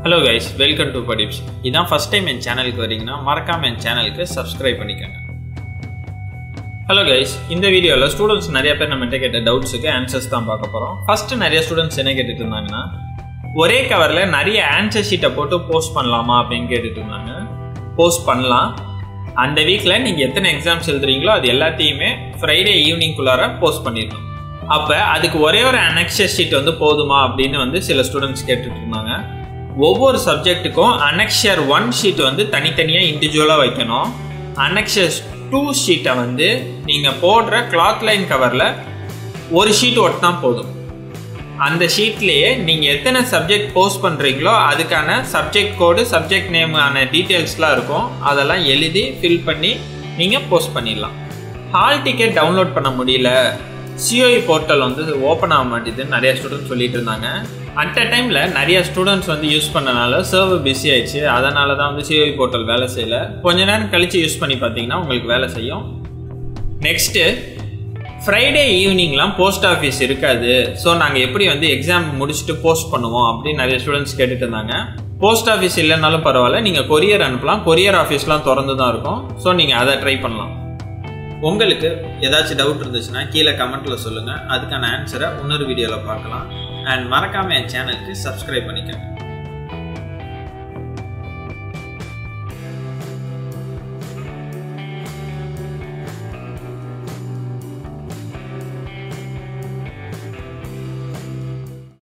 Hello guys, welcome to Padeepz. If this is first time in channel, subscribe to Hello guys, in this video, students have doubts and answers. First, students ஒரே கவர்ல நிறைய answer ஷீட்டை போட்டு post பண்ணலாமா அப்படினு கேட்டிருந்தாங்க. Post பண்ணலாம். அந்த வீக்ல நீங்க எத்தனை எக்ஸாம்ஸ் எழுதுறீங்களோ அது எல்லாத்தையுமே ஃப்ரைடே ஈவினிங் குள்ளார போஸ்ட் பண்ணிடணும். அப்ப அதுக்கு ஒரே ஒரு அனெக்சர் ஷீட் வந்து போதுமா அப்படினு சில ஸ்டூடண்ட்ஸ் கேட்டுட்டு இருந்தாங்க. ஒவ்வொரு சப்ஜெக்ட்டுக்கும் அனெக்சர் 1 ஷீட் வந்து தனித்தனியா இண்டிவிஜுவலா வைக்கணும். அனெக்சர் 2 ஷீட்டை நீங்க போடுற கிளாத் லைன் கவர்ல ஒரு ஷீட் ஒட்டினா போதும். அந்த ஷீட்லயே நீங்க எத்தனை சப்ஜெக்ட் போஸ்ட் பண்றீங்களோ அதுக்கான சப்ஜெக்ட் கோடு சப்ஜெக்ட் நேம் ஆன டீடைல்ஸ்லாம் இருக்கும். அதெல்லாம் எழுதி ஃபில் பண்ணி நீங்க போஸ்ட் பண்ணிடலாம். ஹால் டிக்கெட் டவுன்லோட் பண்ண முடியல, COE போர்ட்டல் ஓப்பன் ஆக மாட்டேதுன்னு நிறைய ஸ்டூடெண்ட்ஸ் சொல்லிட்டு இருந்தாங்க. அட் அ டைம்ல நிறைய ஸ்டூடெண்ட்ஸ் யூஸ் பண்ணனால சர்வர் பிஸி ஆயிடுச்சு. அதனால தான் COE போர்ட்டல் வேலை செய்யல. கொஞ்ச நேரம் கழிச்சு யூஸ் பண்ணி பார்த்தீங்கன்னா உங்களுக்கு வேலை செய்யும். நெக்ஸ்ட் ஃப்ரைடே ஈவினிங்லாம் போஸ்ட் ஆஃபீஸ் இருக்காது. ஸோ நாங்கள் எப்படி எக்ஸாம் முடிச்சுட்டு போஸ்ட் பண்ணுவோம் அப்படின்னு நிறைய ஸ்டூடெண்ட்ஸ் கேட்டுட்டு இருந்தாங்க. போஸ்ட் ஆஃபீஸ் இல்லைனாலும் பரவாயில்ல, நீங்கள் கொரியர் அனுப்பலாம். கொரியர் ஆஃபீஸ்லாம் திறந்து தான் இருக்கும். ஸோ நீங்கள் அதை ட்ரை பண்ணலாம். உங்களுக்கு ஏதாச்சும் டவுட் இருந்துச்சுன்னா கீழே கமெண்ட்டில் சொல்லுங்கள். அதுக்கான ஆன்சரை இன்னொரு வீடியோவில் பார்க்கலாம். அண்ட் மறக்காமல் என் சேனலுக்கு சப்ஸ்கிரைப் பண்ணிக்கோங்க.